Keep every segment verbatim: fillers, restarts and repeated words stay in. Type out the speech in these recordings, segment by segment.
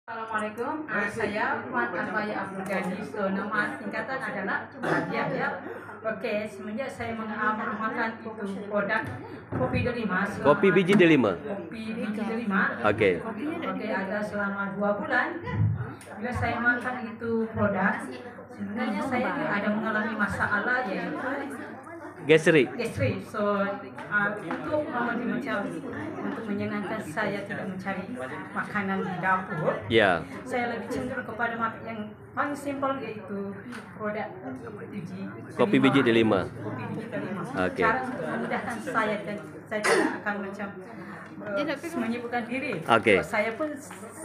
Assalamualaikum, uh, saya Puan Arbaya Abdul Ghani. So, nama singkatan adalah Bahagia ya. Oke, semenjak saya mengamalkan itu produk kopi delima. Selama, Kopi biji delima. Kopi biji delima. Okey. Oke, ada selama dua bulan. Bila saya makan itu produk, sebenarnya saya ini ada mengalami masalah yaitu Gastrik. gastrik. So, uh, untuk uh, macam untuk menyenangkan saya tidak mencari makanan di dapur. Ya. Saya lebih cenderung kepada makan yang paling simpel yaitu produk biji Kopi biji delima. Kopi biji delima. Okey. Cara untuk memudahkan saya dan saya tidak akan macam uh, menyibukkan diri. Okey. So, saya pun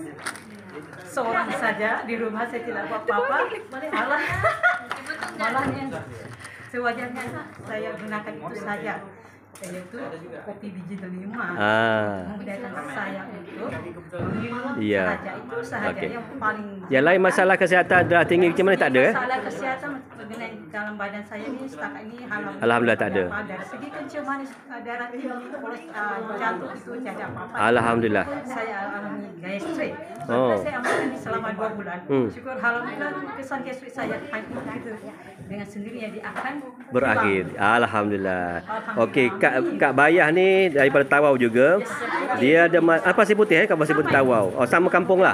seorang saja di rumah, saya tidak buat apa-apa. Malah malah yang sewajarnya saya gunakan itu saja, yaitu kopi biji delima. Ah. Memudahkan saya untuk minum Ya. saja, itu sahaja Okey. yang paling. Yang lain masalah kesihatan darah tinggi macam mana tak ada eh? Masalah kesihatan mengenai dalam badan saya ni setakat ini alhamdulillah, Alhamdulillah tak ada. Dari segi kencing manis, darah tinggi, kolesterol, jantung itu tidak apa-apa. Alhamdulillah. Saya alami gastrik. So, Oh. saya amalkan ini selama dua bulan. Hmm. Syukur alhamdulillah kesan gastrik saya itu dengan sendirinya dia akan Berakhir. hilang. Alhamdulillah. Alhamdulillah. Okey, Kak Kak Bayah ni daripada Tawau juga. Dia ada ma- apa pasir putih eh? Kak pasir putih Tawau. Oh, sama kampung lah.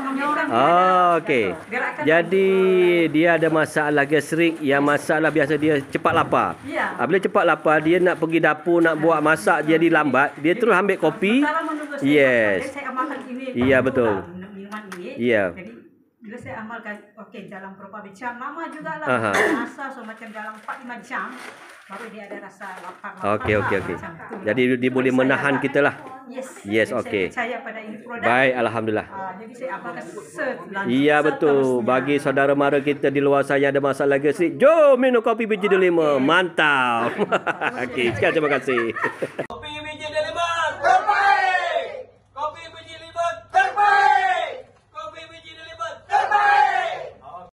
Oh, okey. Jadi dia ada masalah gastrik, yang masalah biasa dia cepat lapar. Ya. Ah, bila cepat lapar, dia nak pergi dapur nak buat masak jadi lambat. Dia terus ambil kopi. Sementara menunggu saya Yes. makan, saya amalkan ini. Iya, betul. Minuman ini. Iya. Jadi bila saya amalkan, okey dalam beberapa jam lama juga lah. Aha. Rasa so macam dalam empat lima jam baru dia ada rasa lapar. Okey, okey, okey. Jadi dia boleh menahan kita lah. Yes. Yes, Jadi okey. Saya percaya pada ini produk. Baik, alhamdulillah. Ah, jadi saya amalkan selanjutnya. Iya betul. Bagi saudara mara kita di luar sana ada masalah gastrik, jom minum kopi biji delima. Mantap. Okey, sekian terima kasih.